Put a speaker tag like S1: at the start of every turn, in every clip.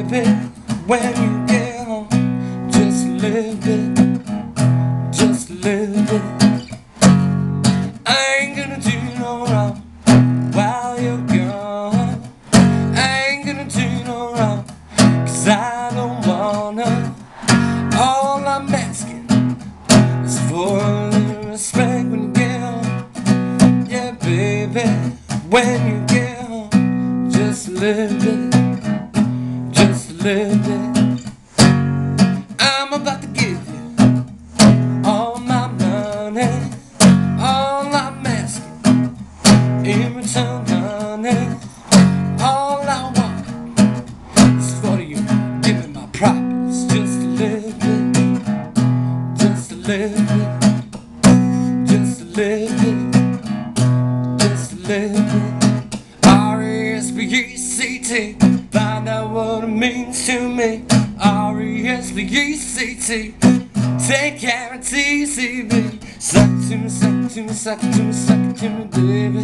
S1: baby, when you get home, just live it, just live it. I ain't gonna do no wrong while you're gone. I ain't gonna do no wrong, 'cause I don't wanna. All I'm asking is for a little respect when you get home. Yeah, baby, when you get home, just live it, just live it. I'm about to give you all my money. All I'm asking in return, honey, all I want is for you to give me my props. Just live it, just live it, just live it, just live it. R-E-S-P-E-C-T, find out what it means to me. R-E-S-P-E-C-T, take care of TCB. Suck it to me, suck it to me, suck it to me, suck it to me, baby.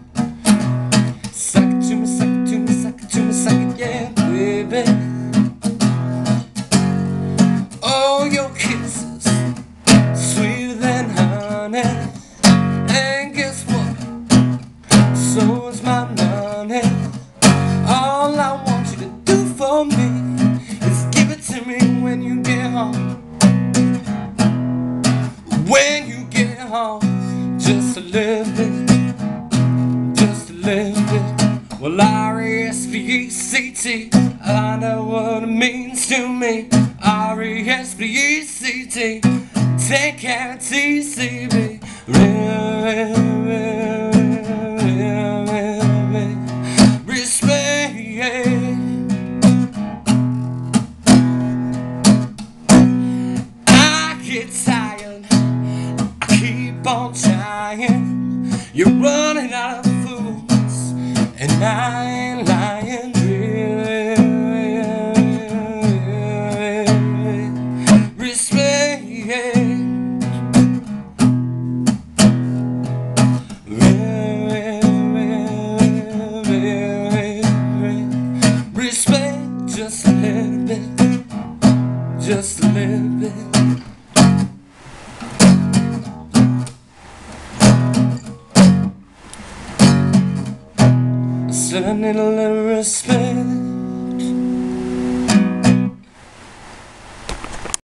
S1: Suck it to me, suck it to me, suck it to me, suck it, yeah, baby. Oh, your kisses, sweeter than honey. And guess what? So is my money. All I want you to do for me is give it to me when you get home. When you get home, just a little bit, just a little bit. Well, R-E-S-P-E-C-T, I know what it means to me. R-E-S-P-E-C-T, take care of TCB. Respect. I get tired, I keep on trying. You're running out of fools, and I ain't lying. Respect. Respect, just a little bit, just a little bit. I said I need a little respect.